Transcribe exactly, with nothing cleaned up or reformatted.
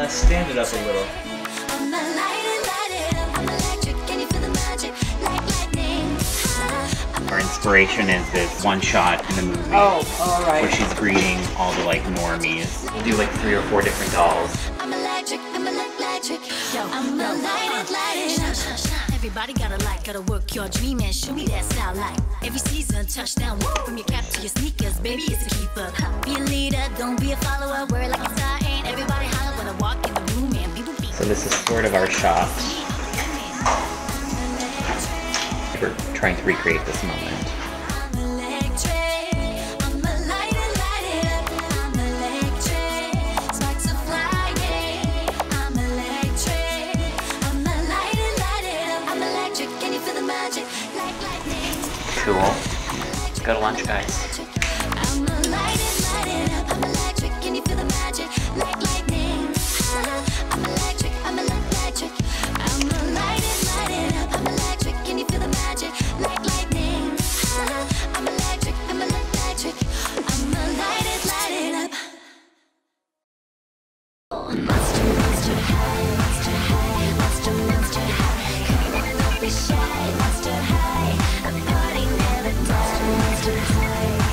uh, stand it up a little. Our inspiration is this one shot in the movie. Oh, all right. Where she's greeting all the like normies. We'll do like three or four different dolls. I'm electric, I'm electric. Yo, I'm a light it, light it. Shine, shine, shine. Everybody gotta like, gotta work your dream and show me that style like. Every season, touchdown, from your cap to your sneakers, baby, it's a keeper. Be a leader, don't be a follower. Wear it like a star, ain't everybody holler when I walk in the room and people be. So this is sort of our shot. We're trying to recreate this moment. Cool. Let's go to lunch, guys.